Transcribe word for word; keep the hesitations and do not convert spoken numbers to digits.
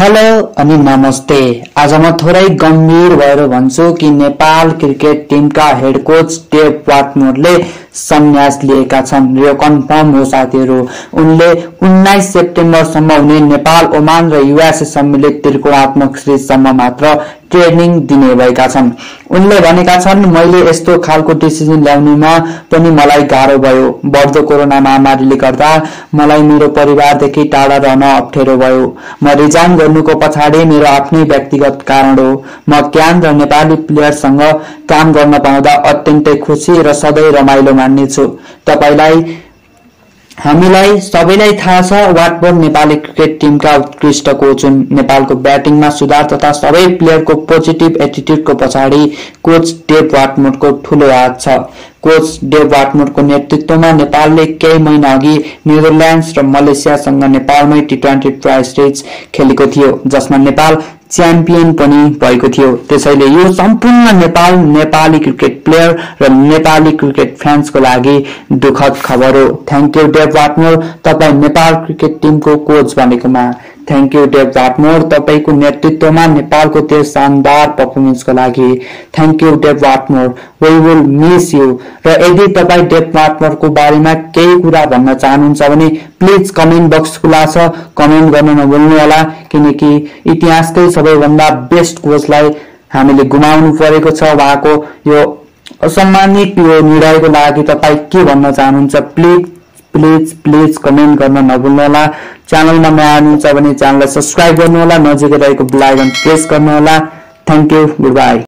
Hello अनि नमस्ते। आज म थोरै गम्भीर भएर भन्छु कि नेपाल क्रिकेट टिमका हेड कोच डेभ वाटमोरले सन्यास लिएका छन्। यो कन्फर्म हो साथीहरु। उनले उन्नाइस सेप्टेम्बरसम्म हुने नेपाल, ओमान र युएसए सम्मिलित त्रिकोणात्मक सिरिजसम्म मात्र ट्रेनिङ दिने भएका छन्। उनले भनेका छन्, मैले यस्तो खालको डिसिजन ल्याउनुमा पनि मलाई गाह्रो भयो। बढ्दो कोरोना महामारीले गर्दा मलाई मेरो परिवारदेखि टाढा रहन अप्ठ्यारो भयो। म रिजाइन गर्नुको पछाडि मेरो आफ्नै व्यक्तिगत कारण हो। म क्यान र नेपाली प्लेयरसँग काम गर्न पाउँदा अत्यन्तै खुसी र सधैँ रमाइलो मान्नेछु। तपाईलाई हामीलाई सबैलाई थाहा छ, वाटमोर नेपाली क्रिकेट टिमका उत्कृष्ट कोच हुन्। नेपालको ब्याटिङमा सुधार तथा सबै प्लेयरको पोजिटिभ एटिट्युडको पछाडि कोच डेभ वाटमोरको ठूलो हात छ। कोच डेभ वाटमोरको नेतृत्वमा नेपालले केही महिना अघि नेदरल्यान्ड्स र मलेसियासँग नेपालमै टी ट्वेन्टी ट्राई सिरिज खेलेको थियो, जसमा नेपाल च्याम्पियन पनि भएको थियो। त्यसैले यो सम्पूर्ण नेपाल, नेपाली क्रिकेट प्लेयर र नेपाली क्रिकेट फ्यान्सको लागि दुःखद खबर हो। थ्यांक यू डेभ वाटमोर, तपाई नेपाल क्रिकेट टिमको कोच बनेकोमा। थ्यांक यू डेभ वाटमोर, तपाईको नेतृत्वमा नेपालको त्यो शानदार पर्फर्मेन्सको लागि। Thank you Dav Whatmore, we will miss you. र यदि तपाई डेभ वाटमोरको बारेमा केही कुरा भन्न चाहनुहुन्छ भने प्लिज कमेन्ट बक्स खुला छ, कमेन्ट गर्न नभुल्नु होला, किनकि इतिहासकै सबैभन्दा बेस्ट कोचलाई हामीले गुमाउनु परेको छ। उहाँको यो असम्मानित यो निर्णयको लागि तपाई के भन्न चाहनुहुन्छ प्लिज प्लिज प्लिज कमेन्ट गर्न नभुल्नुहोला। च्यानलमा नयाँ हुनुहुन्छ भने च्यानललाई सब्स्क्राइब गर्नुहोला, नजिकै रहेको बेल आइकन प्रेस गर्नुहोला। Thank you, good by.